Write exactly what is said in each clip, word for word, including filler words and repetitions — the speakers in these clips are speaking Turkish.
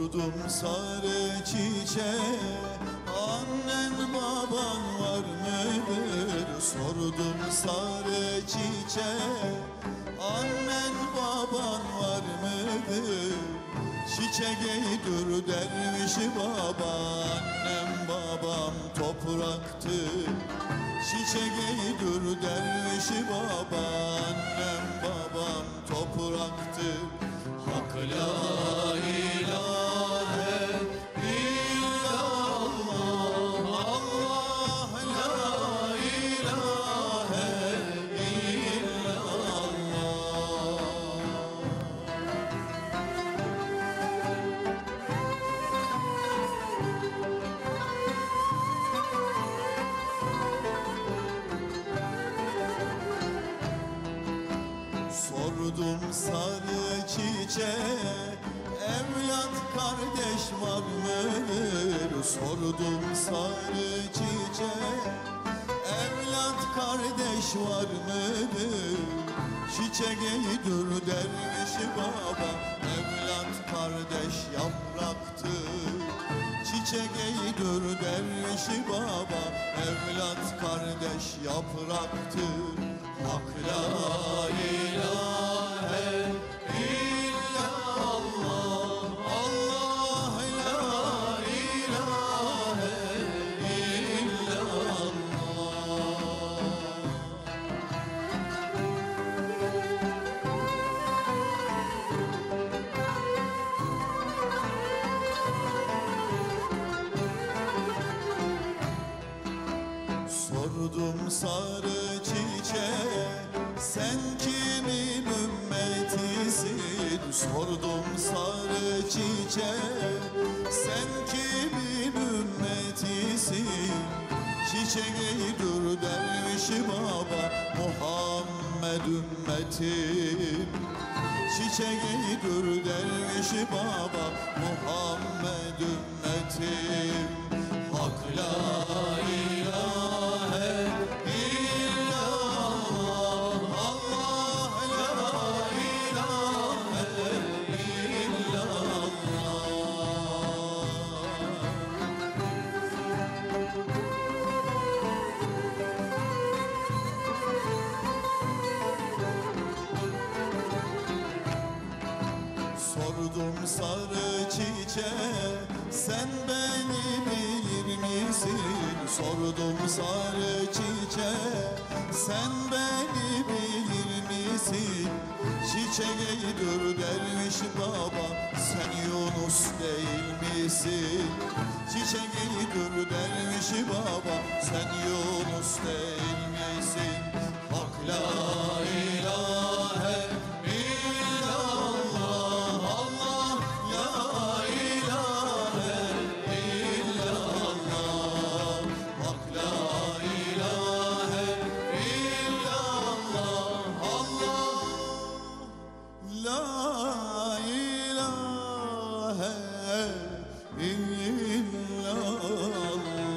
Sordum sarı çiçeğe, annen baban var mıdır? Sordum sarı çiçeğe, annen baban var mıdır? Çiçeği dur derviş baba, annem babam topraktı. Çiçeği dur derviş baba, annem babam topraktı. Hak la ilahe illallah, Allah la ilahe illallah. Sordum sarı çiçeğe, evlat kardeş var mıdır? Sordum sarı çiçeğe, evlat kardeş var mıdır? Çiçeği dur derviş baba, evlat kardeş yapraktı. Çiçeği dur derviş baba, evlat kardeş yapraktır. Hak la ilahe illallah, Allah la ilahe illallah. Sordum sarı çiçeğe, sen kimin ümmetisin? Sordum sarı çiçeğe, sen kimin ümmetisin? Çiçeği dur derviş baba, Muhammed ümmetim. Çiçeği dur derviş baba, Muhammed ümmetim. Hak la ilahe illallah, Allah la ilahe illallah. Sordum sarı çiçeğe, sen beni bilir misin? Sordum sarı çiçeğe, sen beni bilir misin? Çiçeği dur derviş baba, sen Yunus değil misin? Çiçeği dur derviş baba, sen Yunus değil misin? Hak la ilahe illallah, Allah la ilahe illallah. Hak la ilahe illallah, Allah la ilahe illallah.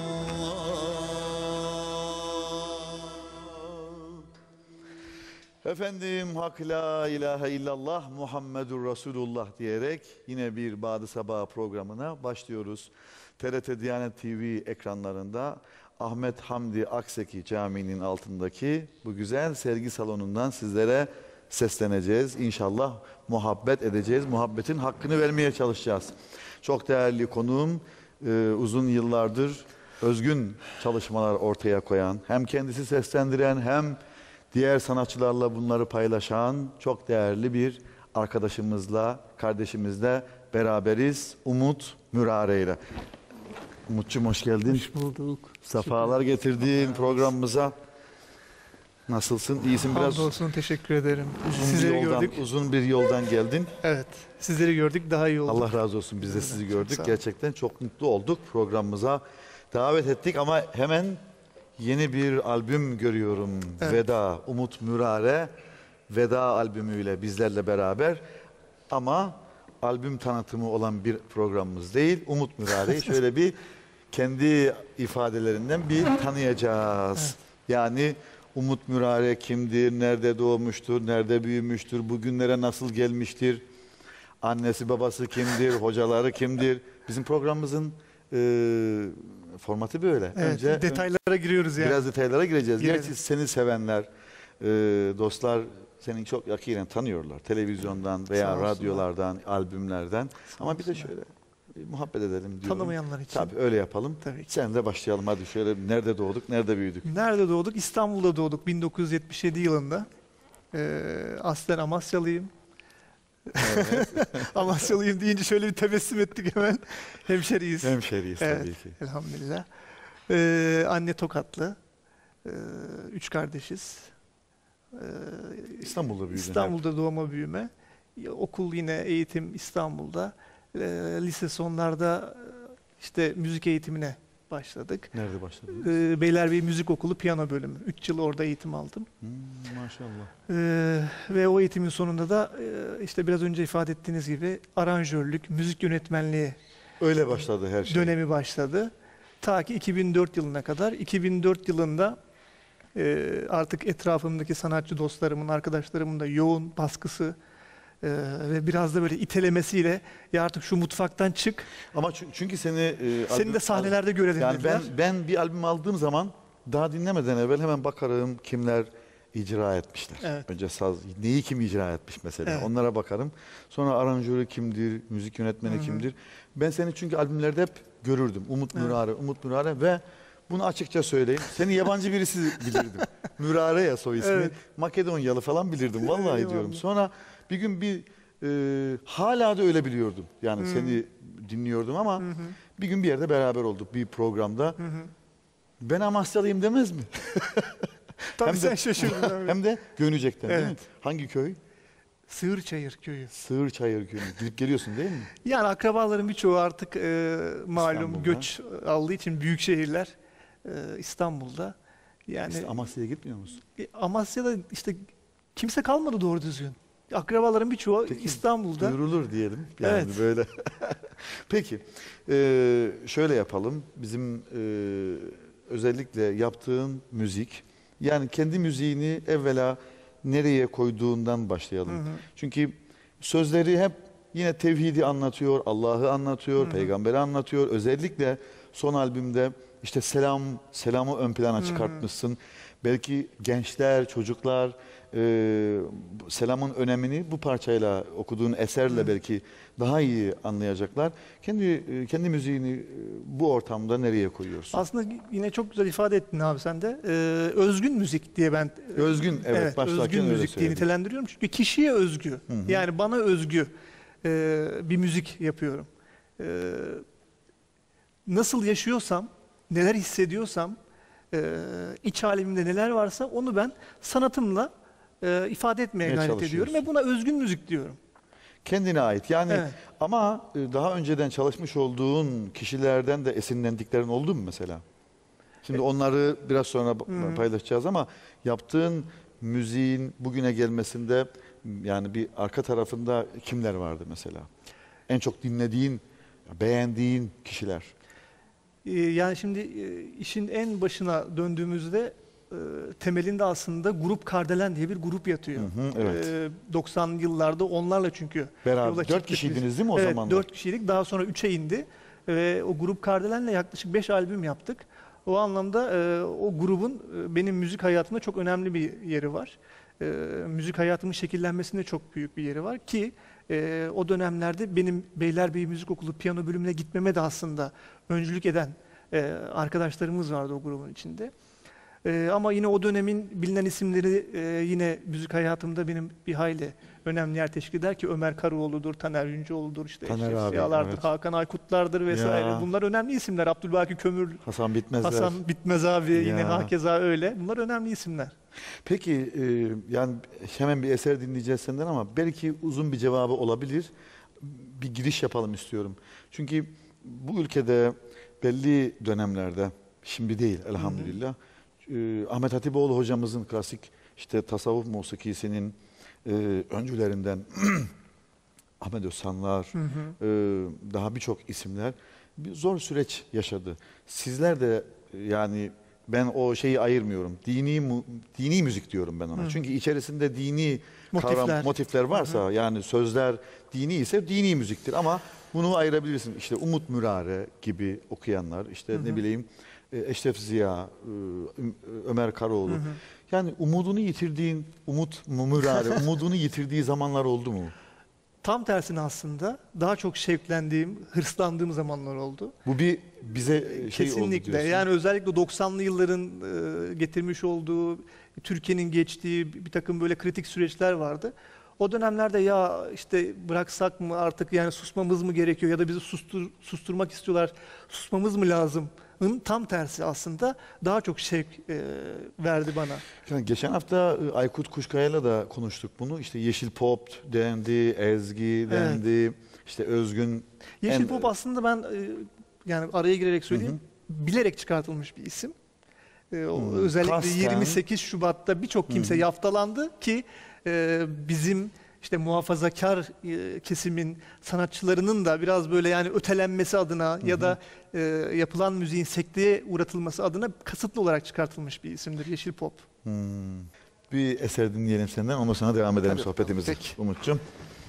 Efendim, Hak la ilahe illallah Muhammedur Resulullah diyerek yine bir Ba'dı Sabah programına başlıyoruz. T R T Diyanet T V ekranlarında Ahmet Hamdi Akseki Camii'nin altındaki bu güzel sergi salonundan sizlere sesleneceğiz. İnşallah muhabbet edeceğiz. Muhabbetin hakkını vermeye çalışacağız. Çok değerli konuğum, e, uzun yıllardır özgün çalışmalar ortaya koyan, hem kendisi seslendiren hem diğer sanatçılarla bunları paylaşan çok değerli bir arkadaşımızla, kardeşimizle beraberiz. Umut Mürare ile. Umut'cum hoş geldin. Hoş bulduk. Safalar getirdin programımıza. Nasılsın? İyisin biraz. Hamdolsun, teşekkür ederim. Uzun Sizleri bir yoldan, gördük. uzun bir yoldan geldin. Evet, sizleri gördük, daha iyi olduk. Allah razı olsun, biz de sizi gördük. Sağ olun. Gerçekten çok mutlu olduk. Programımıza davet ettik ama hemen yeni bir albüm görüyorum. Evet. Veda, Umut Mürare Veda albümüyle bizlerle beraber. Ama albüm tanıtımı olan bir programımız değil. Umut Mürare'yi şöyle bir kendi ifadelerinden bir tanıyacağız. Evet. Yani Umut Mürare kimdir, nerede doğmuştur, nerede büyümüştür, bugünlere nasıl gelmiştir? Annesi babası kimdir, hocaları kimdir? Bizim programımızın e, formatı böyle. Evet, Önce detaylara giriyoruz yani. biraz detaylara gireceğiz. Girelim. Gerçi seni sevenler, e, dostlar seni çok yakinen tanıyorlar. Televizyondan Sağ veya olsunlar. radyolardan, albümlerden. Sağ Ama bir de olsunlar. şöyle bir muhabbet edelim diyorum. Tanımayanlar için. Tabii öyle yapalım. Tabii ki. Sen de başlayalım hadi şöyle nerede doğduk, nerede büyüdük? Nerede doğduk? İstanbul'da doğduk bin dokuz yüz yetmiş yedi yılında. Ee, aslen Amasyalıyım. Evet. Amasyalıyım deyince şöyle bir tebessüm ettik hemen. Hemşeriyiz. Hemşeriyiz Evet. tabii ki. Elhamdülillah. Ee, anne Tokatlı. Ee, üç kardeşiz. Ee, İstanbul'da büyüdün. İstanbul'da doğma büyüme. Okul yine eğitim İstanbul'da. Ee, lise sonlarda işte müzik eğitimine başladık. Nerede başladın? Ee, Beylerbeyi Müzik Okulu piyano bölümü. üç yıl orada eğitim aldım. Hmm, maşallah. Ee, ve o eğitimin sonunda da e, işte biraz önce ifade ettiğiniz gibi aranjörlük, müzik yönetmenliği Öyle başladı her şey. dönemi başladı. Ta ki iki bin dört yılına kadar. iki bin dört yılında e, artık etrafımdaki sanatçı dostlarımın, arkadaşlarımın da yoğun baskısı e, ve biraz da böyle itelemesiyle ya artık şu mutfaktan çık. Ama çü- çünkü seni e, Seni albüm- de sahnelerde görelim yani dediler. ben ben bir albüm aldığım zaman daha dinlemeden evvel hemen bakarım kimler icra etmişler. Evet. Önce saz neyi kim icra etmiş mesela. Evet. Onlara bakarım. Sonra aranjörü kimdir, müzik yönetmeni Hı hı. kimdir. Ben seni çünkü albümlerde hep görürdüm. Umut Evet. Mürare, Umut Mürare ve bunu açıkça söyleyeyim. Seni yabancı birisi bilirdim. Mürare ya soy ismi. Evet. Makedonyalı falan bilirdim. Vallahi Eyvallah. diyorum. Sonra bir gün bir e, hala da öyle biliyordum. Yani Hı. seni dinliyordum ama Hı hı, bir gün bir yerde beraber olduk bir programda. hı hı. Ben Amasyalıyım demez mi? Tabii Hem de- sen şaşırdın. evet. Hem de Gönücek'ten değil mi? Evet. Hangi köy? Sığırçayır köyü. Sığırçayır köyü. Gidip geliyorsun değil mi? Yani akrabaların birçoğu artık e, malum İstanbul'da. göç aldığı için büyük şehirler e, İstanbul'da. Yani İşte Amasya'ya gitmiyor musun? e, Amasya'da işte kimse kalmadı doğru düzgün. Akrabaların birçoğu Peki, İstanbul'da. Duyurulur diyelim. Yani Evet. böyle. Peki. e, şöyle yapalım. Bizim e, özellikle yaptığın müzik, yani kendi müziğini evvela nereye koyduğundan başlayalım. Hı hı. Çünkü sözleri hep yine tevhidi anlatıyor, Allah'ı anlatıyor, Hı hı. peygamberi anlatıyor. Özellikle son albümde işte selam, selamı ön plana Hı hı. çıkartmışsın. Belki gençler, çocuklar e, selamın önemini bu parçayla, okuduğun eserle Hı. belki daha iyi anlayacaklar. Kendi e, kendi müziğini e, bu ortamda nereye koyuyorsun? Aslında yine çok güzel ifade ettin abi sen de. Ee, özgün müzik diye ben e, Özgün, evet, başlarken özgün öyle müzik diye söyledik. nitelendiriyorum. Çünkü kişiye özgü. Hı hı. Yani bana özgü e, bir müzik yapıyorum. E, nasıl yaşıyorsam, neler hissediyorsam, e, iç halimde neler varsa onu ben sanatımla e, ifade etmeye Ne gayret çalışıyorsun? ediyorum ve buna özgün müzik diyorum. Kendine ait. Yani Evet. ama e, daha önceden çalışmış olduğun kişilerden de esinlendiklerin oldu mu mesela? Şimdi onları biraz sonra Hı hı. paylaşacağız ama yaptığın müziğin bugüne gelmesinde yani bir arka tarafında kimler vardı mesela? En çok dinlediğin, beğendiğin kişiler. Ee, Yani şimdi e, işin en başına döndüğümüzde e, temelinde aslında Grup Kardelen diye bir grup yatıyor. Hı hı, evet. Ee, doksanlı yıllarda onlarla çünkü Beraber yola dört çıktık biz. kişiydiniz değil mi o evet, zamanlar? dört kişiydik. Daha sonra üçe indi. Ve o Grup Kardelen'le yaklaşık beş albüm yaptık. O anlamda e, o grubun e, benim müzik hayatımda çok önemli bir yeri var. E, müzik hayatımın şekillenmesinde çok büyük bir yeri var ki e, o dönemlerde benim Beylerbeyi Müzik Okulu piyano bölümüne gitmeme de aslında öncülük eden e, arkadaşlarımız vardı o grubun içinde. E, ama yine o dönemin bilinen isimleri e, yine müzik hayatımda benim bir hayli önemli yer teşkil eder ki Ömer Karaoğlu'dur, Taner Yüncüoğlu'dur, işte Taner Eşref abi, Ziyalar'dır, evet. Hakan Aykutlar'dır vesaire. Ya. Bunlar önemli isimler. Abdülbaki Kömür, Hasan Bitmezler. Hasan Bitmez abi yine Ya. hakeza öyle. Bunlar önemli isimler. Peki e, yani hemen bir eser dinleyeceğiz senden ama belki uzun bir cevabı olabilir. Bir giriş yapalım istiyorum. Çünkü bu ülkede belli dönemlerde, şimdi değil elhamdülillah, e, Ahmet Hatipoğlu hocamızın klasik işte tasavvuf musikisinin e, öncülerinden Ahmet Özsanlar, Hı hı. e, daha birçok isimler bir zor süreç yaşadı. Sizler de e, yani Ben o şeyi ayırmıyorum. Dini mu- dini müzik diyorum ben ona. Hı. Çünkü içerisinde dini Motifler. kavram, motifler varsa, Hı yani sözler dini ise dini müziktir, ama bunu ayırabilirsin. İşte Umut Mürare gibi okuyanlar, işte Hı hı. ne bileyim e, Eşref Ziya, e, Ö- Ömer Karaoğlu. Hı hı. Yani umudunu yitirdiğin, Umut Mürare, umudunu yitirdiği zamanlar oldu mu? Tam tersine aslında daha çok şevklendiğim, hırslandığım zamanlar oldu. Bu bir bize şey oldu Kesinlikle. diyorsun. Yani özellikle doksanlı yılların e, getirmiş olduğu, Türkiye'nin geçtiği bir takım böyle kritik süreçler vardı. O dönemlerde ya işte bıraksak mı artık, yani susmamız mı gerekiyor ya da bizi sustur, susturmak istiyorlar, susmamız mı lazım? Tam tersi aslında daha çok şevk e, verdi bana. Yani geçen hafta e, Aykut Kuşkaya'yla da konuştuk bunu. İşte Yeşil Pop dendi, Ezgi dendi, işte Özgün. Yeşil en- Pop aslında ben e, yani araya girerek söyleyeyim, bilerek çıkartılmış bir isim. E, o Hmm, özellikle kasten. yirmi sekiz Şubat'ta birçok kimse yaftalandı ki e, bizim işte muhafazakar e, kesimin sanatçılarının da biraz böyle yani ötelenmesi adına ya da e, yapılan müziğin sekteye uğratılması adına kasıtlı olarak çıkartılmış bir isimdir Yeşil Pop. Hmm. Bir eser dinleyelim senden, ondan sonra devam edelim Tabii. sohbetimize. Peki. Umut'cum.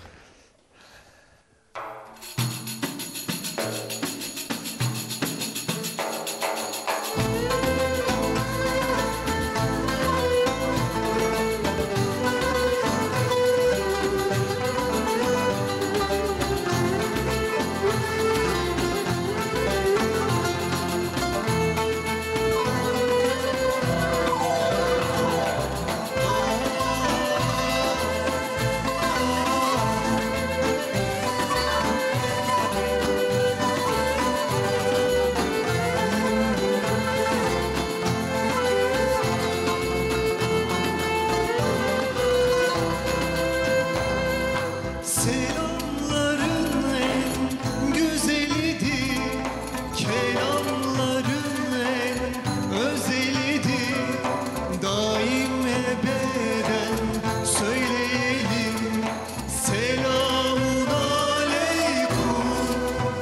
Selamların en güzelidir, kelamların en özelidir. Daim ebeden söyleyelim, selamun aleyküm.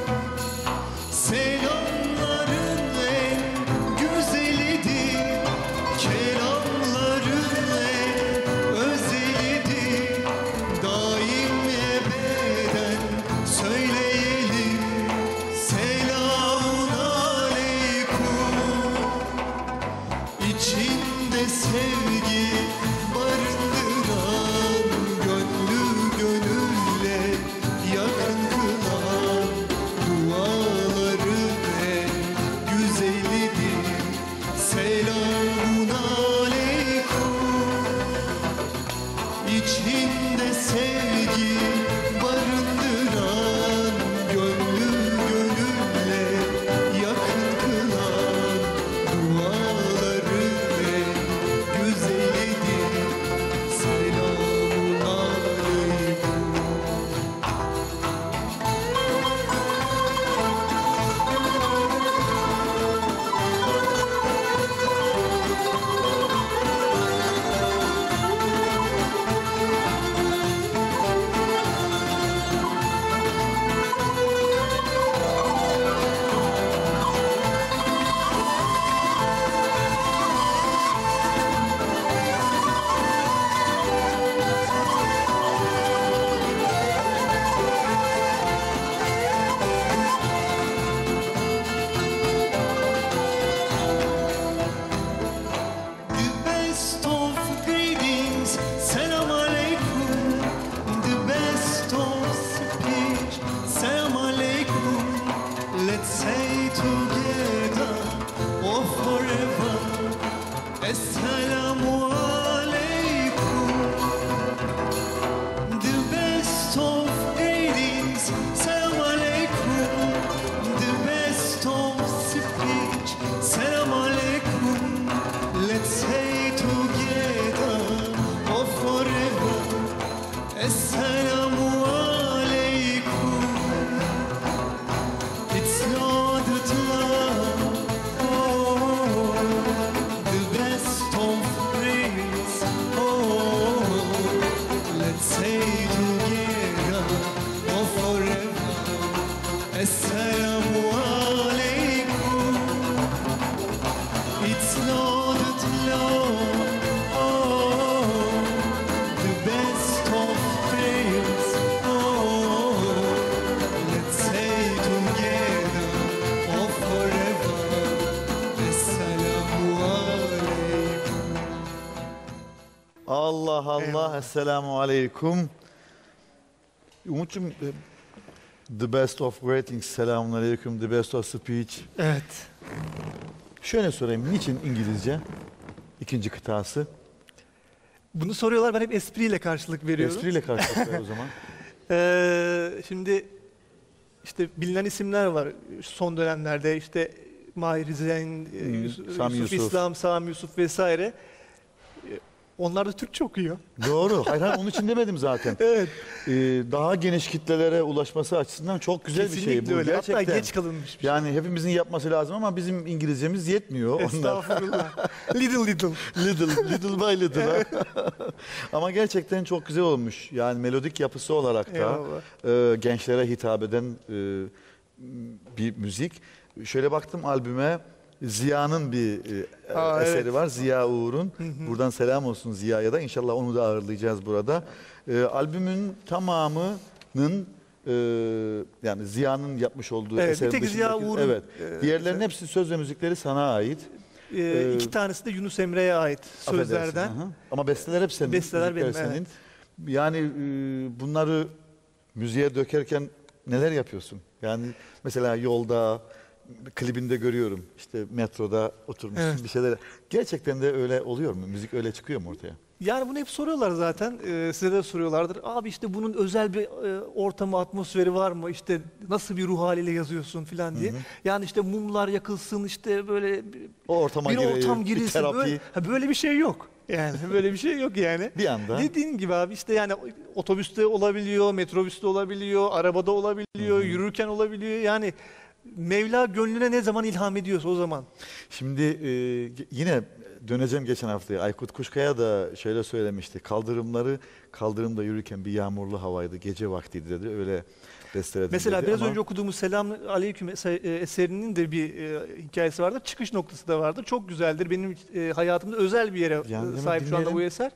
Selamların en güzelidir, kelamların en özelidir. Daim ebeden söyleyelim, selamun aleyküm. İçinde sevgi barındıran, gönlü gönülle yakın kılan, duaların en güzelidir, selamun aleyküm. İçinde sevgi barındıran, gönlü gönülle yakın kılan, duaları en güzelidir, selamun aleyküm. The best of greetings, salam alaikum. The best of speech, salam alaikum. Let's say together, or forever, assalamu alaikum. The best of greetings, salam alaikum. The best of speech, salam alaikum. Let's say together, or forever, assalamu alaikum. It's not that love, oh, the best of praise, oh, let's say together, or forever, assalamu alaikum. It's not Esselamu aleyküm. Umut'cum, e, the best of greetings, selamun aleyküm, the best of speech. Evet. Şöyle sorayım, niçin İngilizce? İkinci kıtası. Bunu soruyorlar, ben hep espriyle karşılık veriyorum. Espriyle karşılık ver o zaman. Ee, şimdi işte bilinen isimler var son dönemlerde, işte Mahir Zeyn, Hmm, Yusuf, Sami Yusuf Yusuf. İslam, Sami Yusuf vesaire. Ee, Onlar da Türkçe okuyor. Doğru. Hayır, hayır, onun için demedim zaten. Evet. Ee, daha geniş kitlelere ulaşması açısından çok güzel bir şey Kesinlikle bu. öyle. Hatta Gerçekten. geç kalınmış bir şey. Yani hepimizin yapması lazım ama bizim İngilizcemiz yetmiyor. Onlar. Estağfurullah. Little little. Little, little by little. ha. Ama gerçekten çok güzel olmuş. Yani melodik yapısı olarak da Eyvallah. e, gençlere hitap eden e, bir müzik. Şöyle baktım albüme, Ziya'nın bir e, Aa, eseri evet. var. Ziya Uğur'un. Buradan selam olsun Ziya'ya da. İnşallah onu da ağırlayacağız burada. E, albümün tamamının e, yani Ziya'nın yapmış olduğu Evet, eser bir tek Ziya dışındaki- Uğur'un, Evet. e, Diğerlerinin eser. hepsi söz ve müzikleri sana ait. Ee, Ee, iki tanesi de Yunus Emre'ye ait sözlerden. Affedersin, hı hı. Ama besteler hep senin. Besteler müzikler benim, senin. Yani e, bunları müziğe dökerken neler yapıyorsun? Yani mesela yolda, klibinde görüyorum. İşte metroda oturmuşsun Evet. bir şeyler. Gerçekten de öyle oluyor mu? Müzik öyle çıkıyor mu ortaya? Yani bunu hep soruyorlar zaten. Ee, size de soruyorlardır. Abi işte bunun özel bir e, ortamı, atmosferi var mı? İşte nasıl bir ruh haliyle yazıyorsun falan diye. Yani işte mumlar yakılsın, işte böyle bir, O ortama bir gireyim, ortam bir girilsin. terapi. Böyle, ha, böyle bir şey yok. Yani böyle bir şey yok yani. Bir anda. Dediğin gibi abi, işte yani otobüste olabiliyor, metrobüste olabiliyor, arabada olabiliyor, yürürken olabiliyor. Yani Mevla gönlüne ne zaman ilham ediyorsa o zaman. Şimdi e, yine döneceğim geçen haftaya. Aykut Kuşkaya da şöyle söylemişti. Kaldırımları, kaldırımda yürürken bir yağmurlu havaydı, gece vaktiydi dedi. Öyle besteledim Mesela dedi biraz ama önce okuduğumuz Selam Aleyküm ese- e, eserinin de bir e, hikayesi vardır. Çıkış noktası da vardır. Çok güzeldir. Benim e, hayatımda özel bir yere Yani e, hemen sahip şu anda bu dinleyelim. eser.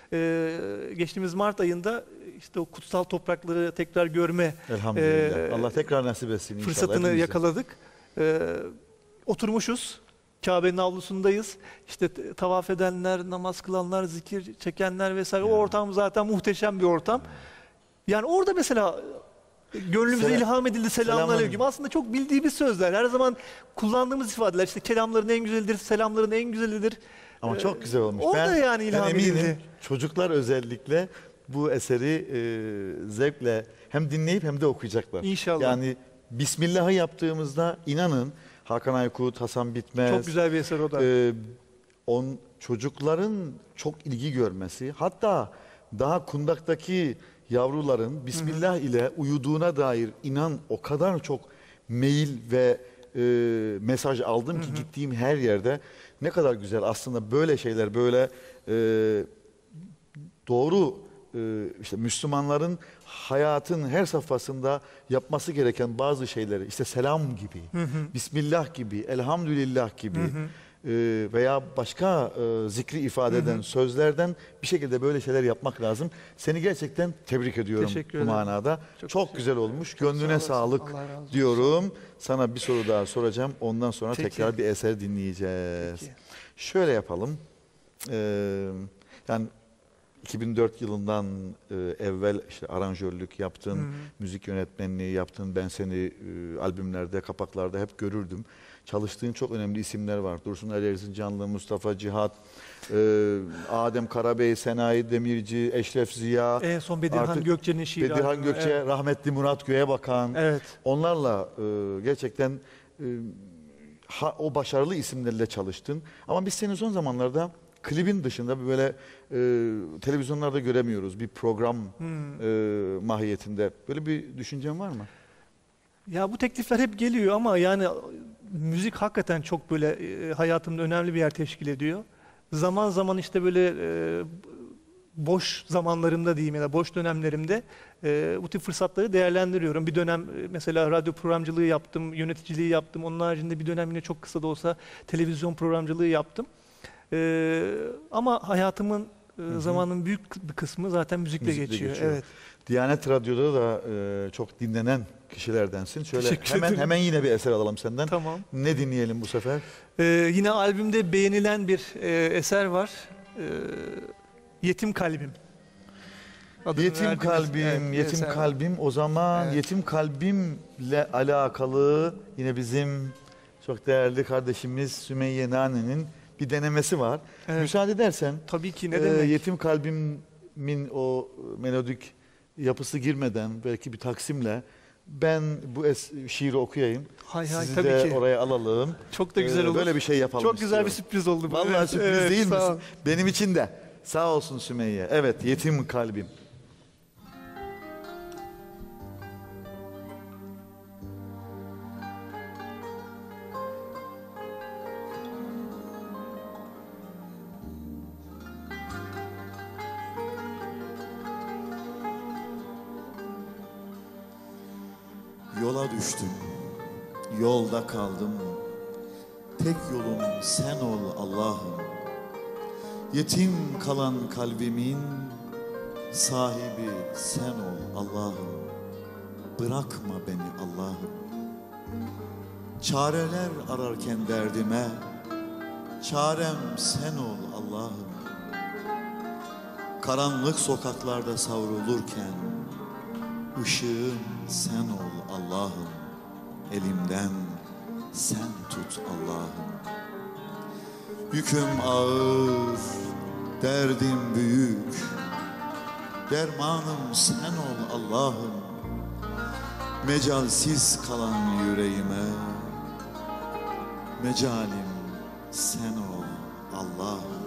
E, geçtiğimiz Mart ayında işte o kutsal toprakları tekrar görme elhamdülillah. Ee, Allah tekrar nasip etsin inşallah. fırsatını hepimize. yakaladık. E, oturmuşuz. Kabe'nin avlusundayız. İşte t- tavaf edenler, namaz kılanlar, zikir çekenler vesaire. O Ya. ortam zaten muhteşem bir ortam. Yani orada mesela gönlümüze Selam- ilham edildi selamünaleyküm. Selamün- Aslında çok bildiğimiz sözler. Her zaman kullandığımız ifadeler. İşte kelamların en güzelidir, selamların en güzelidir. Ama Ee, çok güzel olmuş. orada ben, yani ilham ben eminim edildi. çocuklar özellikle bu eseri e, zevkle hem dinleyip hem de okuyacaklar. İnşallah. Yani Bismillah'ı yaptığımızda inanın Hakan Aykut, Hasan Bitmez, Çok güzel bir eser o da. e, on çocukların çok ilgi görmesi, hatta daha kundaktaki yavruların Bismillah ile uyuduğuna dair inan o kadar çok mail ve e, mesaj aldım ki gittiğim her yerde ne kadar güzel aslında böyle şeyler, böyle e, doğru e, işte Müslümanların hayatın her safhasında yapması gereken bazı şeyleri, işte selam gibi, Bismillah gibi, elhamdülillah gibi e, veya başka e, zikri ifade eden sözlerden bir şekilde böyle şeyler yapmak lazım. Seni gerçekten tebrik ediyorum Teşekkür bu ederim. manada. Çok, Çok teşekkür güzel olmuş. Çok Gönlüne sağ olasın. sağlık Allah razı olsun. diyorum. Sana bir soru daha soracağım. Ondan sonra Peki. tekrar bir eser dinleyeceğiz. Peki. Şöyle yapalım. Ee, yani iki bin dört yılından e, evvel işte aranjörlük yaptın, müzik yönetmenliği yaptın. Ben seni e, albümlerde, kapaklarda hep görürdüm. Çalıştığın çok önemli isimler var. Dursun Ali Erzincanlı, Mustafa Cihat, e, Adem Karabey, Senayi Demirci, Eşref Ziya. En son Bedirhan artık Gökçe'nin şiiri. Bedirhan albümü. Gökçe, Evet. rahmetli Murat Göğebakan. Evet. Onlarla e, gerçekten e, ha, o başarılı isimlerle çalıştın. Ama biz seni son zamanlarda klibin dışında böyle e, televizyonlarda göremiyoruz. Bir program e, mahiyetinde. Böyle bir düşüncen var mı? Ya bu teklifler hep geliyor ama yani müzik hakikaten çok böyle e, hayatımda önemli bir yer teşkil ediyor. Zaman zaman işte böyle e, boş zamanlarımda diyeyim ya da boş dönemlerimde e, bu tip fırsatları değerlendiriyorum. Bir dönem e, mesela radyo programcılığı yaptım, yöneticiliği yaptım. Onun haricinde bir dönem yine çok kısa da olsa televizyon programcılığı yaptım. E, ama hayatımın e, zamanın büyük bir kısmı zaten müzikle, Müzikle geçiyor. geçiyor. Evet. Diyanet Radyo'da da e, çok dinlenen kişilerdensin. Şöyle Teşekkür hemen ederim. hemen yine bir eser alalım senden. Tamam. Ne dinleyelim bu sefer? Ee, yine albümde beğenilen bir e, eser var. Ee, Yetim Kalbim. adını Yetim verdiğimiz- kalbim, Evet, yetim evet, kalbim. O zaman Evet. yetim kalbimle alakalı yine bizim çok değerli kardeşimiz Sümeyye Nane'nin bir denemesi var. Evet. Müsaade edersen Tabii ki ne e, demek? yetim kalbimin o melodik yapısı girmeden belki bir taksimle ben bu es- şiiri okuyayım. Hay hay Sizi tabii de ki. oraya alalım. Çok da güzel Ee, olur. Böyle bir şey yapalım Çok güzel bir istiyorum. sürpriz oldu bu. Vallahi Evet, sürpriz evet, değil mi? sağ ol. Benim için de. Sağ olsun Sümeyye. Evet, yetim kalbim. Yola düştüm, yolda kaldım. Tek yolum sen ol Allah'ım. Yetim kalan kalbimin sahibi sen ol Allah'ım. Bırakma beni Allah'ım. Çareler ararken derdime, çarem sen ol Allah'ım. Karanlık sokaklarda savrulurken, ışığım sen ol Allah'ım. Elimden sen tut Allah'ım. Yüküm ağır, derdim büyük. Dermanım sen ol Allah'ım. Mecalsiz kalan yüreğime mecalim sen ol Allah'ım.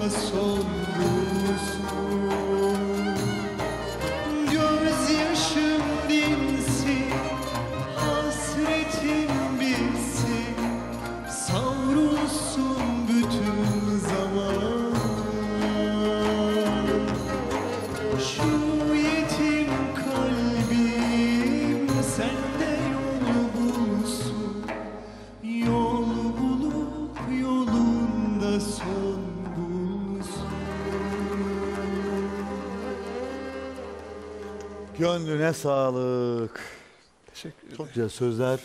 solgunsun. Gözyaşım dinsin, hasretim bitsin, savrulsun bütün zaman. Şu yetim kalbim sende yol bulsun, yol bulup yolunda son bulsun. Gönlüne sağlık. Teşekkür ederim. Çok güzel sözler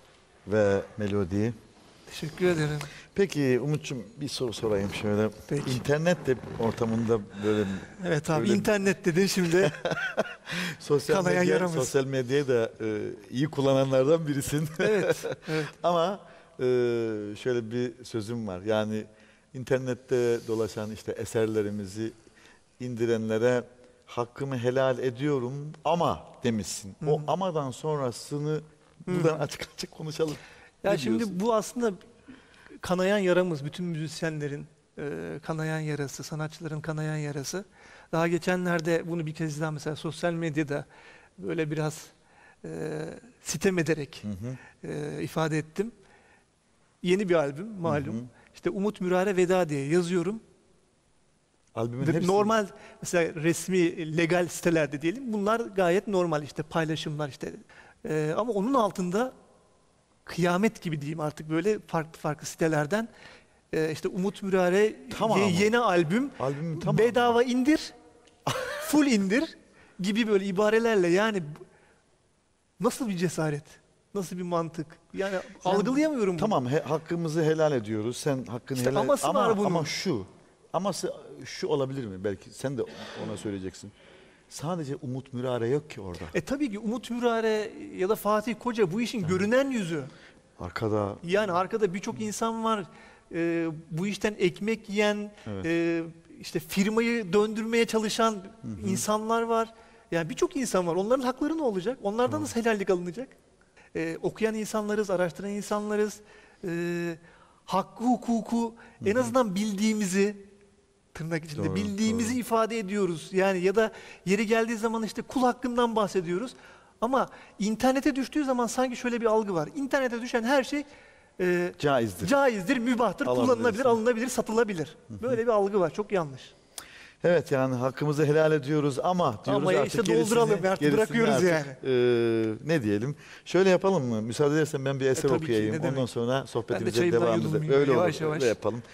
ve melodi. Teşekkür ederim. Peki Umut'cum bir soru sorayım şöyle. Peki. İnternet de ortamında böyle Evet abi, Öyle- internet dedin şimdi. sosyal Kanayan medya, yaramız. sosyal medyayı da e, iyi kullananlardan birisin. Evet, evet. Ama e, şöyle bir sözüm var. Yani internette dolaşan işte eserlerimizi indirenlere hakkımı helal ediyorum ama demişsin. O Hı. amadan sonrasını buradan açık açık konuşalım. Ya Ne şimdi diyorsun? bu aslında kanayan yaramız, bütün müzisyenlerin e, kanayan yarası, sanatçıların kanayan yarası. Daha geçenlerde bunu bir kez daha mesela sosyal medyada böyle biraz e, sitem ederek Hı hı. e, ifade ettim. Yeni bir albüm malum. Hı hı. İşte Umut Mürare Veda diye yazıyorum. Albümün Ve hepsi normal mesela resmi legal sitelerde diyelim, bunlar gayet normal işte paylaşımlar işte. E, ama onun altında kıyamet gibi diyeyim artık, böyle farklı farklı sitelerden e, işte Umut Mürare Tamam. ye- yeni albüm albümün tamamı. bedava indir, full indir gibi böyle ibarelerle, yani bu- nasıl bir cesaret, nasıl bir mantık, yani Sen- algılayamıyorum bunu. Tamam, he- hakkımızı helal ediyoruz. Sen hakkını İşte helal aması ama var bunun. ama şu. Aması şu olabilir mi? Belki sen de ona söyleyeceksin. Sadece Umut Mürare yok ki orada. E tabii ki Umut Mürare ya da Fatih Koca bu işin görünen yüzü. Arkada Yani arkada birçok insan var. Ee, bu işten ekmek yiyen, Evet. e, işte firmayı döndürmeye çalışan insanlar var. Yani birçok insan var. Onların hakları ne olacak? Onlardan nasıl helallik alınacak? Ee, okuyan insanlarız, araştıran insanlarız. Ee, hakkı, hukuku en azından bildiğimizi, tırnak içinde Doğru, bildiğimizi doğru. ifade ediyoruz. Yani ya da yeri geldiği zaman işte kul hakkından bahsediyoruz. Ama internete düştüğü zaman sanki şöyle bir algı var. İnternete düşen her şey e, caizdir. caizdir, mübahtır, Alabilirsin. kullanılabilir, alınabilir, satılabilir. Böyle bir algı var. Çok yanlış. Evet, yani hakkımızı helal ediyoruz ama diyoruz Ama artık işte gerisini- dolduralım, artık gerisini bırakıyoruz artık, yani. e, ne diyelim? Şöyle yapalım mı? Müsaade edersen ben bir eser tabii ki, okuyayım. ne demek. Ondan sonra sohbetimize çayımdan devam yudumlayayım, edelim. Öyle yavaş olur. yavaş. Öyle yapalım.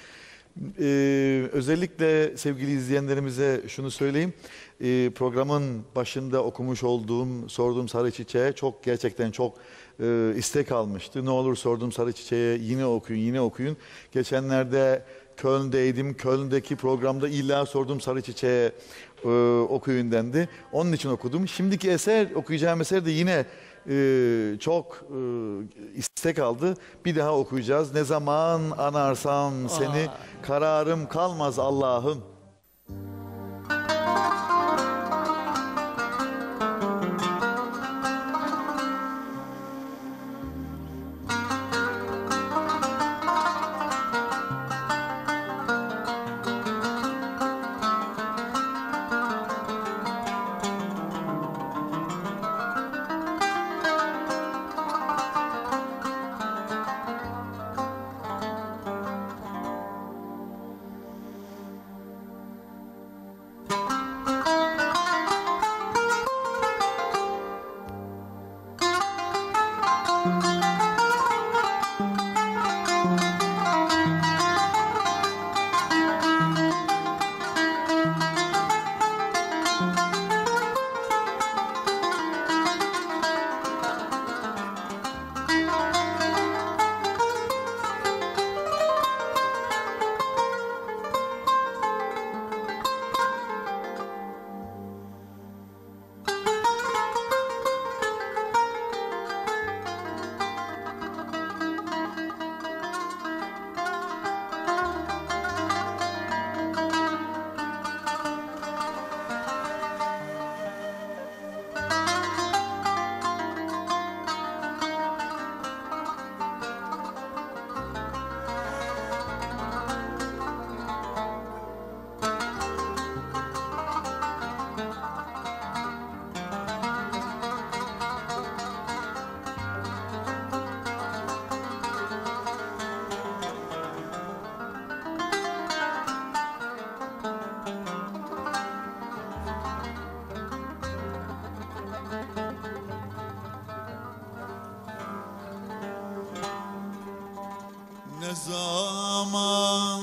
Ee, özellikle sevgili izleyenlerimize şunu söyleyeyim. Ee, programın başında okumuş olduğum Sordum Sarı Çiçeğe çok, gerçekten çok e, istek almıştı. Ne olur Sordum Sarı Çiçeğe yine okuyun, yine okuyun. Geçenlerde Köln'deydim. Köln'deki programda illa Sordum Sarı Çiçeğe e, okuyun dendi. Onun için okudum. Şimdiki eser, okuyacağım eser de yine e, çok e, istek aldı. Bir daha okuyacağız. Ne zaman anarsam seni, kararım kalmaz Allah'ım. Ne zaman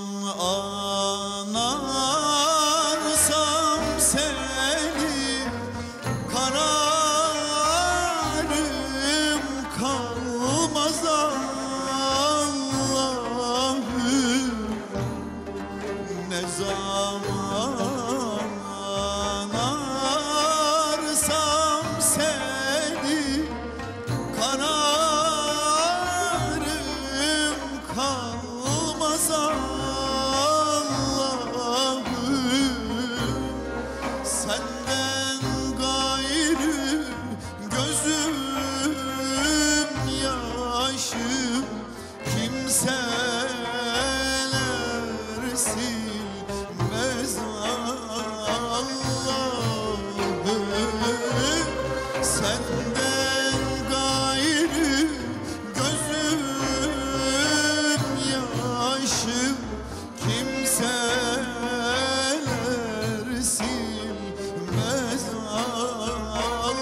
anarsam seni, kararım kalmaz Allah'ım. Ne zaman anarsam seni, kararım kalmaz Allah'ım. Senden gayrı gözüm yaşım kimseler silmez Allah'ım. Senden gayrı gözüm yaşım kimseler silmez Allah'ım.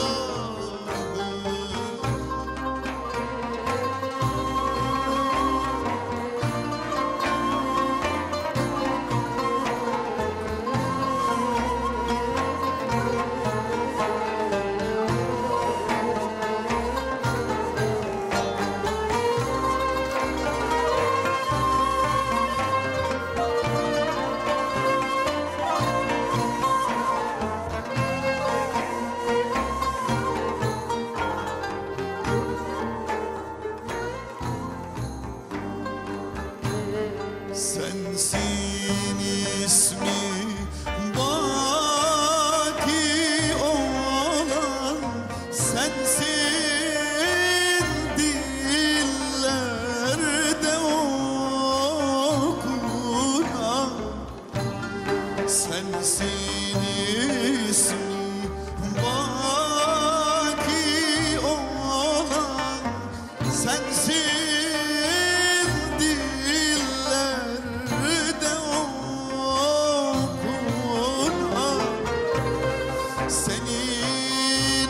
Sensin ismi baki olan, sensin dillerde okunan. Sensin ismi baki olan, sensin dillerde okunan. Senin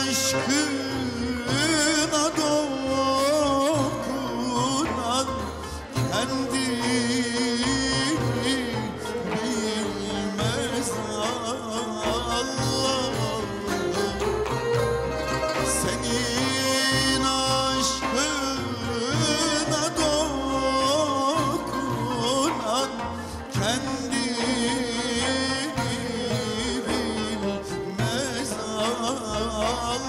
aşkına dokunan kendini bilmez Allah'ım. Senin aşkına dokunan kendini bilmez Allah'ım.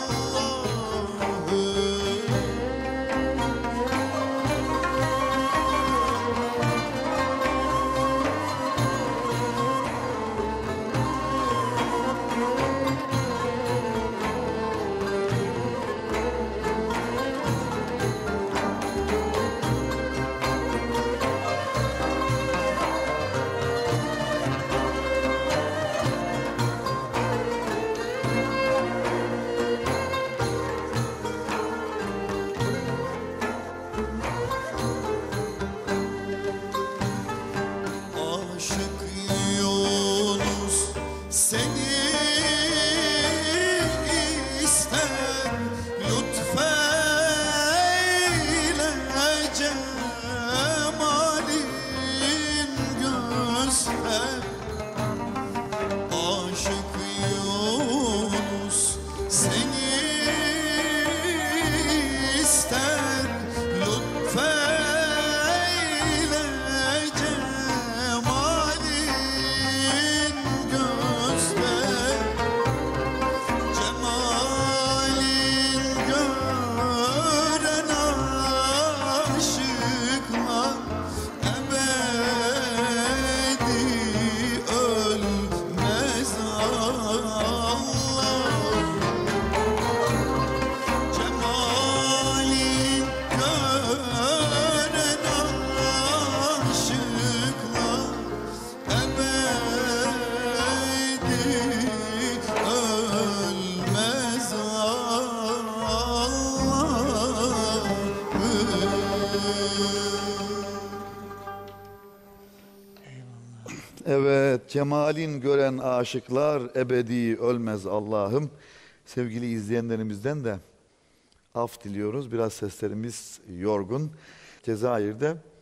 Aşık Yunus seni ister, lütfeyle cemalin göster. Aşık Yunus seni ister, lütfeyle cemalin göster. Cemalin gören aşıklar ebedi ölmez Allah'ım. Cemalin gören aşıklar ebedi ölmez Allah'ım. Evet, cemalin gören aşıklar ebedi ölmez Allah'ım. Sevgili izleyenlerimizden de af diliyoruz. Biraz seslerimiz yorgun. Cezayir'de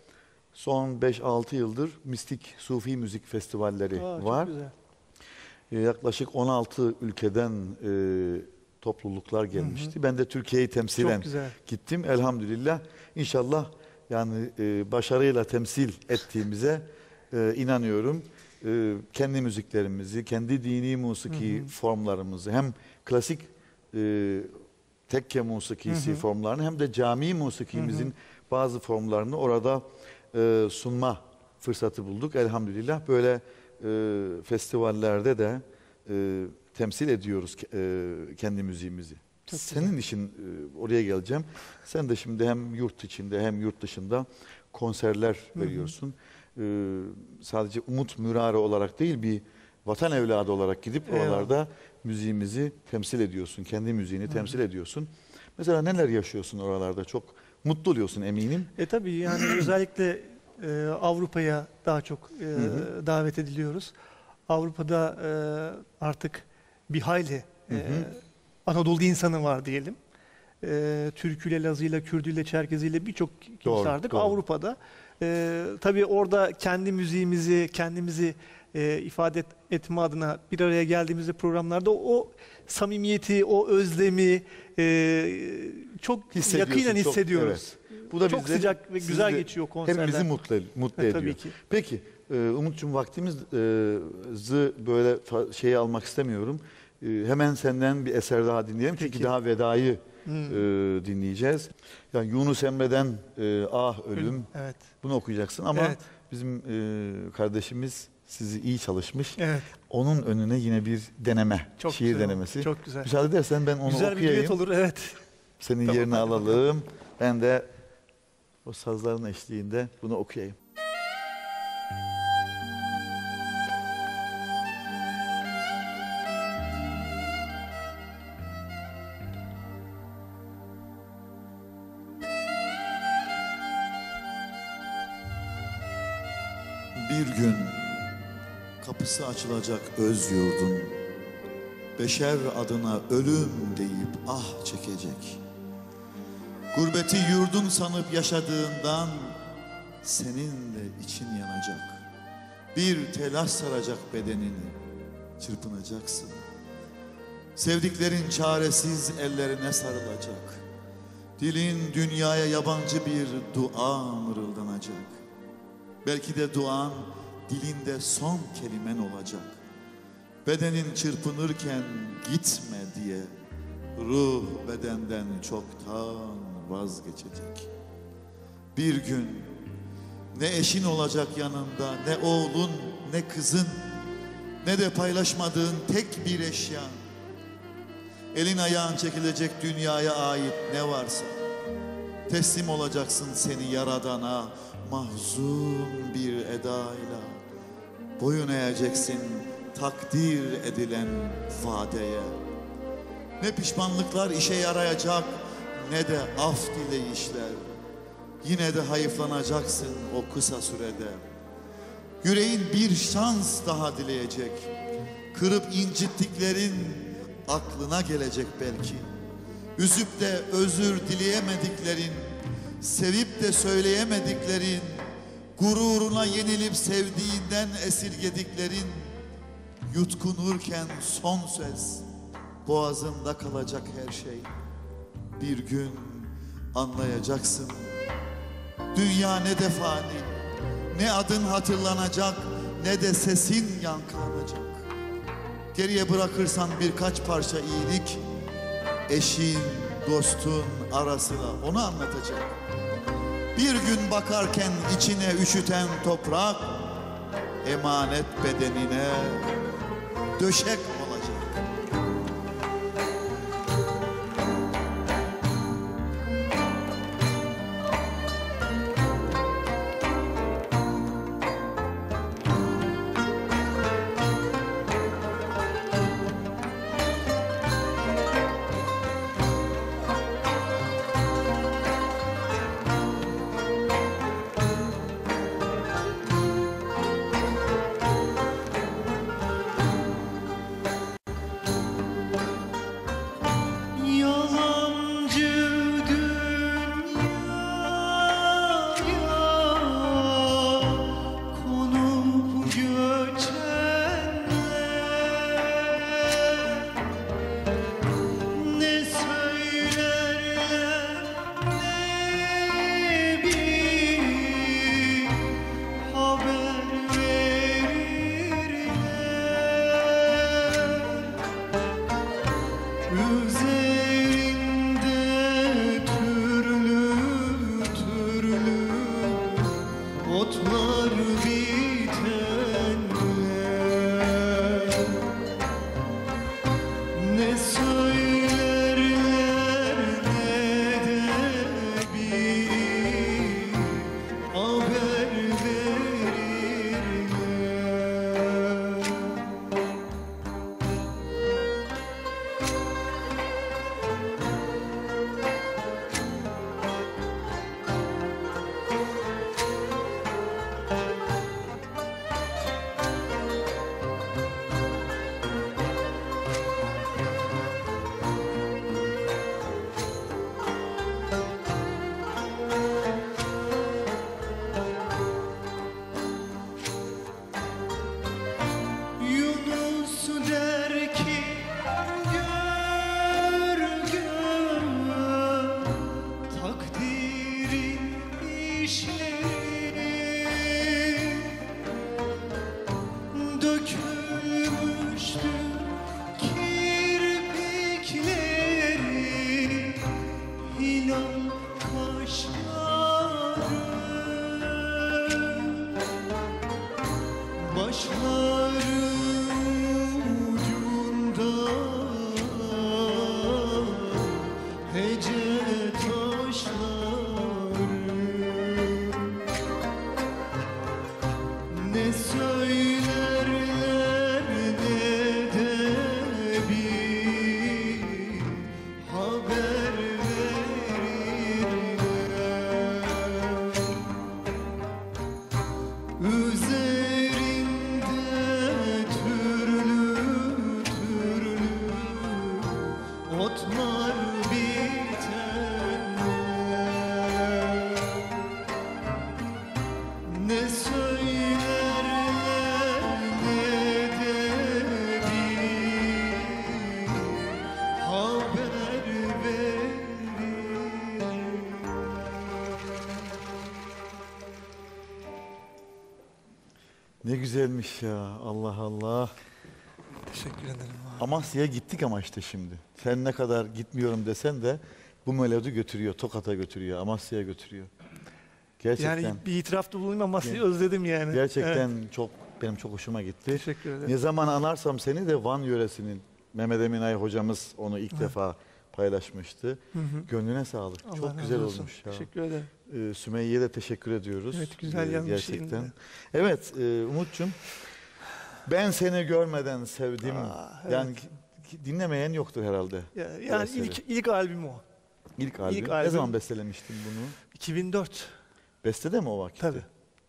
son beş altı yıldır mistik Sufi müzik festivalleri Aa, çok var. güzel. E, yaklaşık on altı ülkeden e, topluluklar gelmişti. Ben de Türkiye'yi temsilen Çok güzel. gittim. Elhamdülillah. İnşallah yani e, başarıyla temsil ettiğimize e, inanıyorum. E, kendi müziklerimizi, kendi dini musiki formlarımızı, hem klasik e, tekke musikisi Hı hı. formlarını hem de cami musikimizin bazı formlarını orada e, sunma fırsatı bulduk. Elhamdülillah böyle e, festivallerde de e, temsil ediyoruz e, kendi müziğimizi. Çok Senin güzel. işin e, oraya geleceğim. Sen de şimdi hem yurt içinde hem yurt dışında konserler veriyorsun. E, sadece umut mürare olarak değil, bir vatan evladı olarak gidip Eyvallah. oralarda müziğimizi temsil ediyorsun. Kendi müziğini temsil ediyorsun. Mesela neler yaşıyorsun oralarda? Çok mutlu oluyorsun eminim. E tabii yani özellikle e, Avrupa'ya daha çok e, davet ediliyoruz. Avrupa'da e, artık bir hayli e, Anadolu insanı var diyelim. E, Türküyle, Lazıyla, Kürdüyle, Çerkeziyle birçok kimse Doğru, artık doğru. Avrupa'da. E, tabii orada kendi müziğimizi, kendimizi e, ifade et- etme adına bir araya geldiğimizde programlarda o, o samimiyeti, o özlemi e, çok Hissediyorsun, yakinen çok- hissediyoruz. Bu da Çok bizleri- sıcak ve sizi güzel de- geçiyor konserler. Hepimizi mutlu, mutlu E, ediyor. tabii ki. Peki e, Umut'cum vaktimizi böyle fa- şeye almak istemiyorum. E, hemen senden bir eser daha dinleyelim. Çünkü Peki. daha vedayı Hmm. e, dinleyeceğiz. Yani Yunus Emre'den e, Ah Ölüm. Evet. Bunu okuyacaksın ama Evet. bizim e, kardeşimiz sizi iyi çalışmış. Evet. Onun önüne yine bir deneme, Çok şiir güzel oldu, denemesi. çok güzel. Müsaade edersen ben onu Güzel bir okuyayım. düet olur, evet. Senin Tamam, yerine hadi alalım. Ben de o sazların eşliğinde bunu okuyayım. Bir gün kapısı açılacak öz yurdun, beşer adına ölüm deyip ah çekecek. Gurbeti yurdun sanıp yaşadığından senin de için yanacak. Bir telaş saracak bedenini, çırpınacaksın. Sevdiklerin çaresiz ellerine sarılacak. Dilin dünyaya yabancı bir dua mırıldanacak. Belki de duan dilinde son kelimen olacak. Bedenin çırpınırken gitme diye ruh bedenden çoktan vazgeçecek. Bir gün ne eşin olacak yanında, ne oğlun, ne kızın, ne de paylaşmadığın tek bir eşya. Elin ayağın çekilecek dünyaya ait ne varsa. Teslim olacaksın seni Yaradan'a mahzun bir edayla. Boyun eğeceksin takdir edilen vadeye. Ne pişmanlıklar işe yarayacak ne de af dileyişler. Yine de hayıflanacaksın o kısa sürede. Yüreğin bir şans daha dileyecek. Kırıp incittiklerin aklına gelecek belki. Üzüp de özür dileyemediklerin, sevip de söyleyemediklerin, gururuna yenilip sevdiğinden esirgediklerin, yutkunurken son söz, boğazında kalacak her şey. Bir gün anlayacaksın, dünya ne de fani, ne adın hatırlanacak, ne de sesin yankılanacak. Geriye bırakırsan birkaç parça iyilik, eşin, dostun arasına onu anlatacak. Bir gün bakarken içine üşüten toprak, emanet bedenine döşek olacak. ucunda hece taşları, ne söylerler ne de bir haber verirler. Üzerinde türlü türlü otlar bitenler, ne söylerler ne de bir haber verirler. Ne güzelmiş ya. Allah Allah. Teşekkür ederim abi. Amasya'ya gittik ama işte şimdi. Sen ne kadar gitmiyorum desen de bu melodi götürüyor. Tokat'a götürüyor. Amasya'ya götürüyor. Gerçekten. Yani bir itirafta bulunayım ama Amasya'yı Yani özledim yani. gerçekten Evet. çok benim çok hoşuma gitti. Teşekkür ederim. Ne zaman anarsam seni de Van yöresinin Mehmet Emin Ay hocamız onu ilk defa paylaşmıştı. Hı hı. Gönlüne sağlık. Allah çok razı güzel olsun. olmuş ya. Teşekkür ederim. Ee, Sümeyye'ye de teşekkür ediyoruz. Evet, güzel Ee, yazmış gerçekten. şeyini de. Evet e, Umut'cum ben seni görmeden sevdim. Aa, evet. Yani ki- ki- dinlemeyen yoktur herhalde. Ya- Yani eseri. ilk, ilk albüm o. İlk albüm. Ne albüm. zaman bestelemiştin bunu? iki bin dört. Bestede mi o vakitte? Tabii.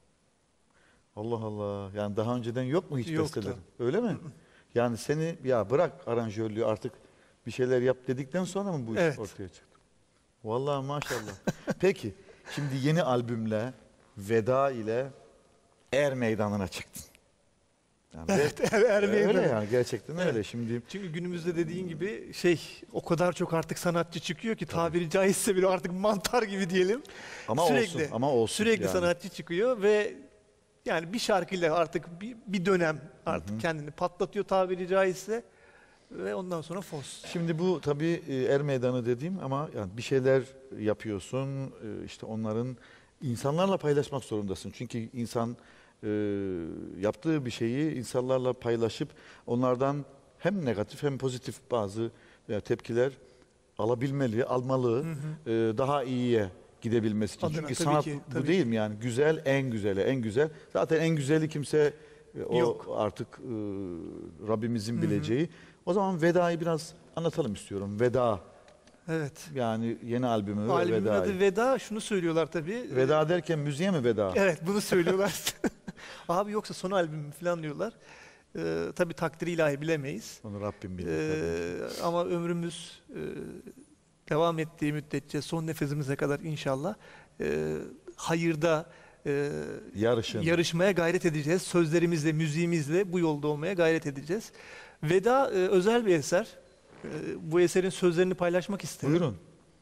Allah Allah. Yani daha önceden yok mu hiç Yoktu. besteler? Öyle mi? Yani seni ya bırak aranjörlüğü artık bir şeyler yap dedikten sonra mı bu iş Evet. ortaya çıktı? Vallahi maşallah. Peki şimdi yeni albümle Veda ile Er Meydanı'na çıktın. Yani ve- Evet, er, er öyle meydanı. yani gerçekten Evet. öyle. Şimdi Çünkü günümüzde dediğin gibi şey o kadar çok artık sanatçı çıkıyor ki tabiri caizse bile artık mantar gibi diyelim. ama sürekli, olsun ama olsun. Sürekli yani. sanatçı çıkıyor ve yani bir şarkıyla artık bir, bir dönem artık kendini patlatıyor tabiri caizse ve ondan sonra fos. Şimdi bu tabii e, Er Meydanı dediğim ama yani bir şeyler yapıyorsun e, işte onların insanlarla paylaşmak zorundasın. Çünkü insan e, yaptığı bir şeyi insanlarla paylaşıp onlardan hem negatif hem pozitif bazı e, tepkiler alabilmeli, almalı e, daha iyiye gidebilmesi için. Adına Çünkü tabii sanat ki, bu tabii değil mi yani güzel en güzeli en güzel. Zaten en güzeli kimse e, o Yok. artık e, Rabbimizin bileceği. O zaman Veda'yı biraz anlatalım istiyorum. Veda Evet. yani yeni albümü ve Albümün Veda'yı. adı Veda. Şunu söylüyorlar tabii. Veda derken müziğe mi veda? Evet bunu söylüyorlar. Abi yoksa son albüm falan diyorlar. Ee, tabii takdiri ilahi bilemeyiz. Onu Rabbim bilir. Ee, tabii. ama ömrümüz e, devam ettiği müddetçe son nefesimize kadar inşallah e, hayırda e, Yarışın. yarışmaya gayret edeceğiz. Sözlerimizle, müziğimizle bu yolda olmaya gayret edeceğiz. Veda e, özel bir eser. E, bu eserin sözlerini paylaşmak isterim. Buyurun.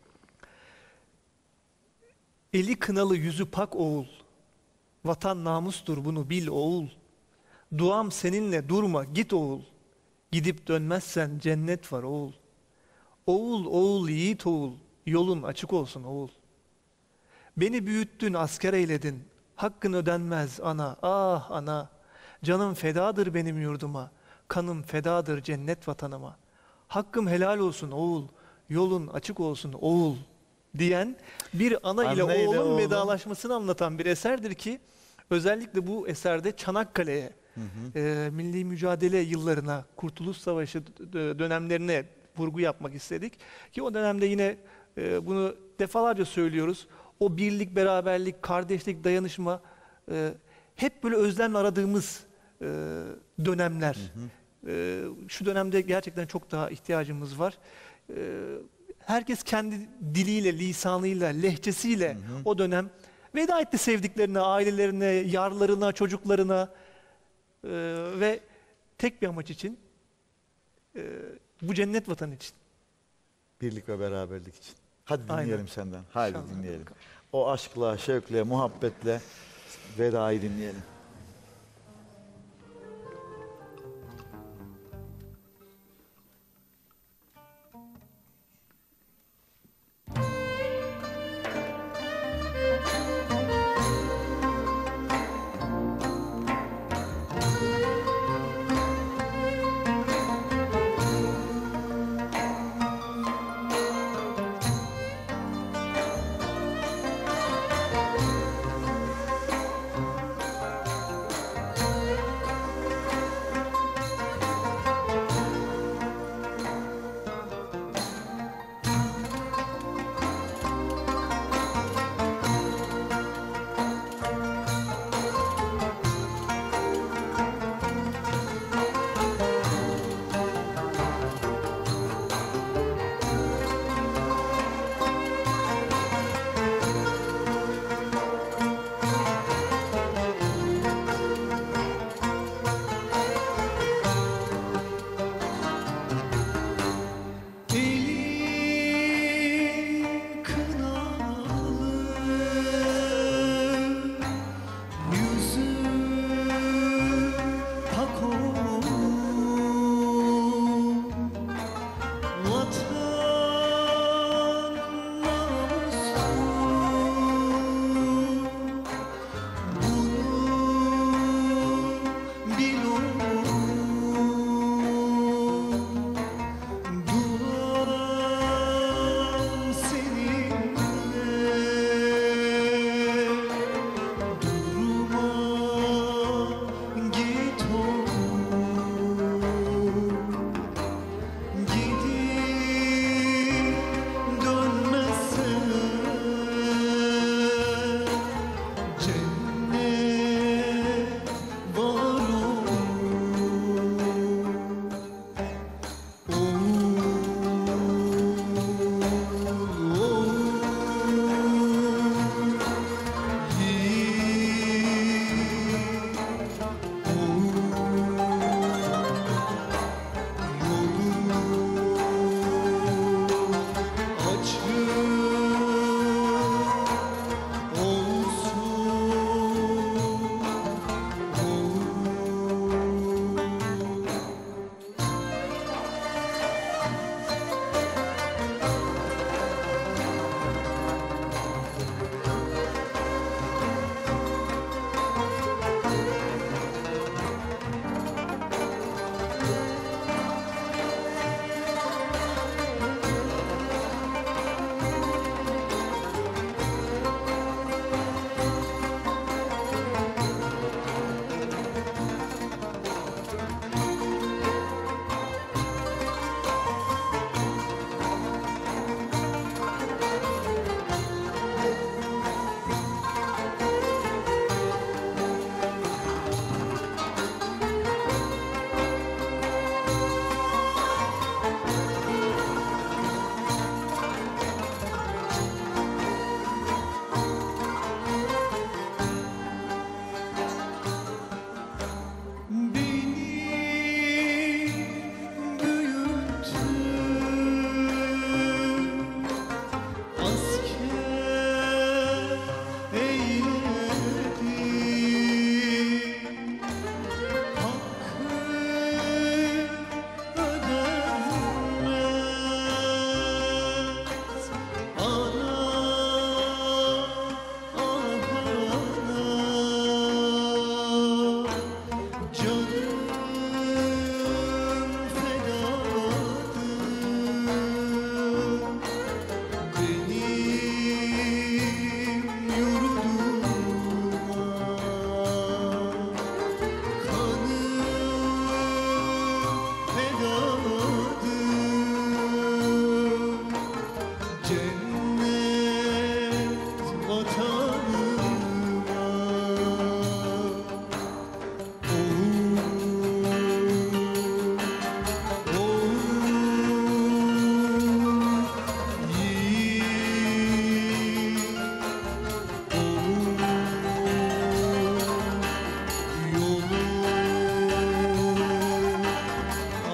Eli kınalı yüzü pak oğul, vatan namustur bunu bil oğul. Duam seninle durma git oğul, gidip dönmezsen cennet var oğul. Oğul oğul yiğit oğul, yolun açık olsun oğul. Beni büyüttün asker eyledin, hakkın ödenmez ana ah ana. Canım fedadır benim yurduma, kanım fedadır cennet vatanıma. Hakkım helal olsun oğul, yolun açık olsun oğul diyen bir ana ile Anne ile oğlun oğlun. vedalaşmasını anlatan bir eserdir ki özellikle bu eserde Çanakkale'ye, e, milli mücadele yıllarına, Kurtuluş Savaşı d- dönemlerine vurgu yapmak istedik. Ki o dönemde yine e, bunu defalarca söylüyoruz. O birlik, beraberlik, kardeşlik, dayanışma e, hep böyle özlemle aradığımız e, dönemler. E, şu dönemde gerçekten çok daha ihtiyacımız var. E, herkes kendi diliyle, lisanıyla, lehçesiyle o dönem veda etti sevdiklerine, ailelerine, yarlarına, çocuklarına e, ve tek bir amaç için, e, bu cennet vatan için. Birlik ve beraberlik için. Hadi Aynen. dinleyelim senden. Haydi İnşallah. dinleyelim. O aşkla, şevkle, muhabbetle Veda'yı dinleyelim.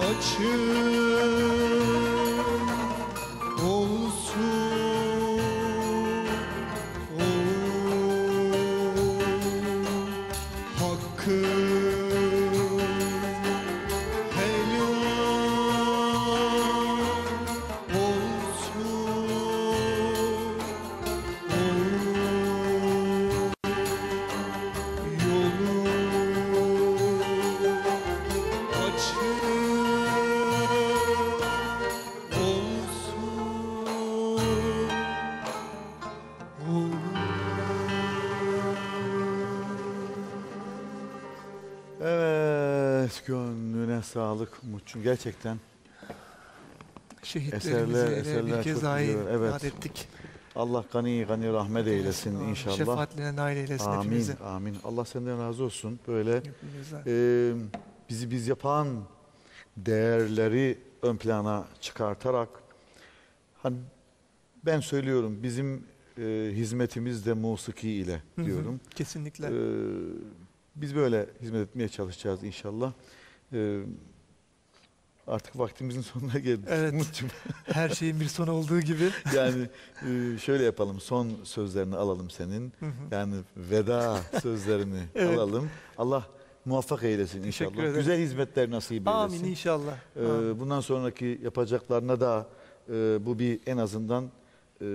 açık olsun. O hakkın helal olsun. O yolu açık olsun. Evet, gönlüne sağlık Umut'cum. Gerçekten Şehitlerimizi Eserler- ele eserler bir kez çok daha güzel, evet. yad ettik. Allah gani gani rahmet eylesin inşallah. Şefaatlerine nail eylesin Amin, hepimizi. amin. Allah senden razı olsun. Böyle Hepimizden. e, bizi biz yapan değerleri ön plana çıkartarak, hani ben söylüyorum, bizim e, hizmetimiz de musiki ile Hı hı, diyorum. Kesinlikle. E, biz böyle hizmet etmeye çalışacağız inşallah. E, artık vaktimizin sonuna geldik. Evet. Umut'cum. Her şeyin bir sonu olduğu gibi. Yani e, şöyle yapalım, son sözlerini alalım senin. Hı hı. Yani veda sözlerini Evet. alalım. Allah muvaffak eylesin inşallah. Teşekkür ederim. Güzel hizmetler nasip eylesin. Amin inşallah. Ee, Amin. bundan sonraki yapacaklarına da e, bu bir en azından e,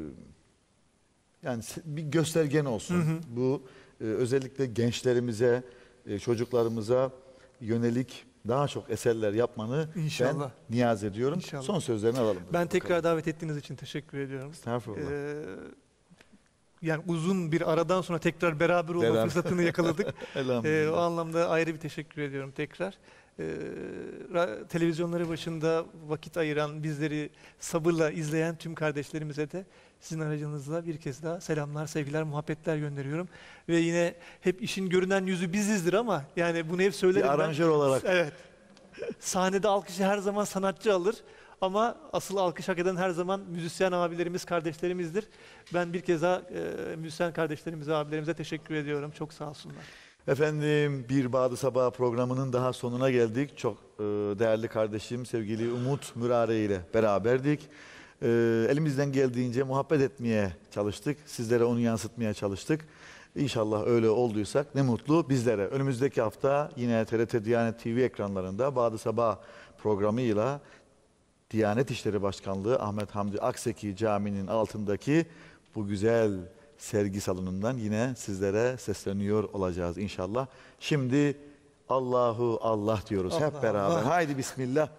yani se- bir göstergen olsun. Hı hı. Bu e, özellikle gençlerimize, e, çocuklarımıza yönelik daha çok eserler yapmanı İnşallah. ben niyaz ediyorum. İnşallah. Son sözlerini alalım. Ben tekrar davet ettiğiniz için teşekkür ediyorum. Estağfurullah. Ee, yani uzun bir aradan sonra tekrar beraber olma Beraber. fırsatını yakaladık. Elhamdülillah. Ee, o anlamda ayrı bir teşekkür ediyorum tekrar. Ee, ra- televizyonları başında vakit ayıran, bizleri sabırla izleyen tüm kardeşlerimize de sizin aracınızla bir kez daha selamlar, sevgiler, muhabbetler gönderiyorum. Ve yine hep işin görünen yüzü bizizdir ama yani bunu hep söylerim Bir ben. aranjör olarak. Evet. Sahnede alkışı her zaman sanatçı alır ama asıl alkış hak eden her zaman müzisyen abilerimiz, kardeşlerimizdir. Ben bir kez daha e, müzisyen kardeşlerimize, abilerimize teşekkür ediyorum. Çok sağ olsunlar. Efendim, Bir Bağdı Sabah programının daha sonuna geldik. Çok e, değerli kardeşim sevgili Umut Mürare ile beraberdik. E, elimizden geldiğince muhabbet etmeye çalıştık. Sizlere onu yansıtmaya çalıştık. İnşallah öyle olduysak ne mutlu bizlere. Önümüzdeki hafta yine T R T Diyanet T V ekranlarında Bağdı Sabah programıyla Diyanet İşleri Başkanlığı Ahmet Hamdi Akseki Camii'nin altındaki bu güzel sergi salonundan yine sizlere sesleniyor olacağız inşallah. Şimdi Allahu Allah diyoruz Allah hep beraber. Allah. Haydi bismillah.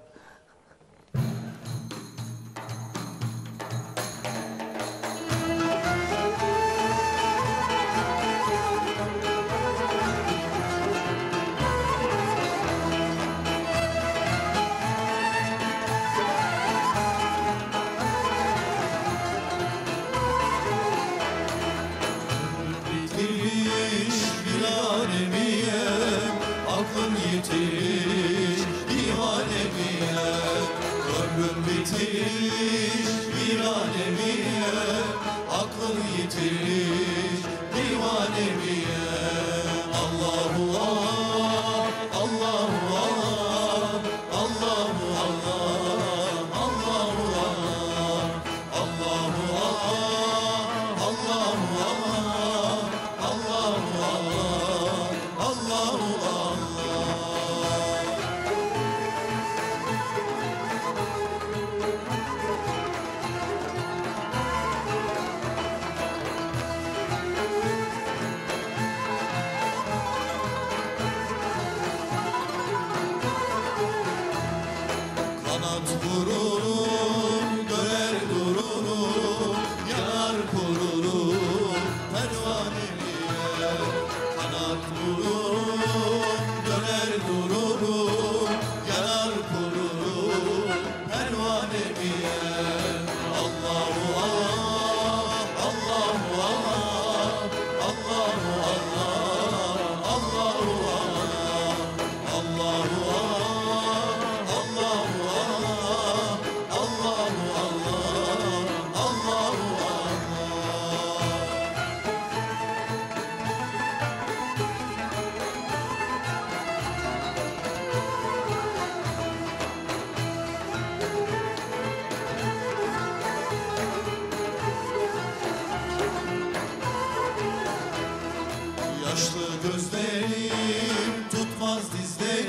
Bitirmiş bir alemiye, aklın yitirmiş bir alemiye.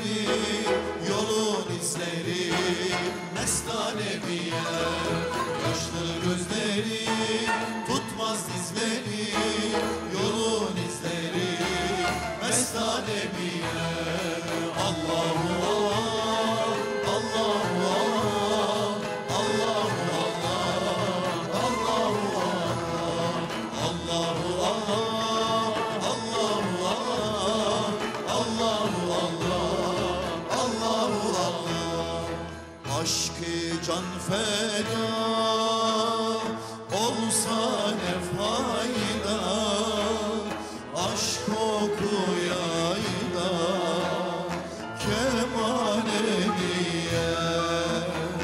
izleri, yolun izleri mestane bir yer. Yaşlı gözleri tutmaz dizleri, yolun izleri mestane bir yer. Allahu Allah, Allahu Allah, Allahu Allah, Allahu Allah, Allahu Allah, Allahu Allah, Allahu Allah, Allahu Allah. Aşkı can feda olsa ne fayda, aşk okuyayım da kemale niye.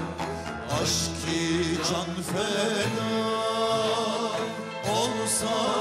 Aşk-ı can feda olsa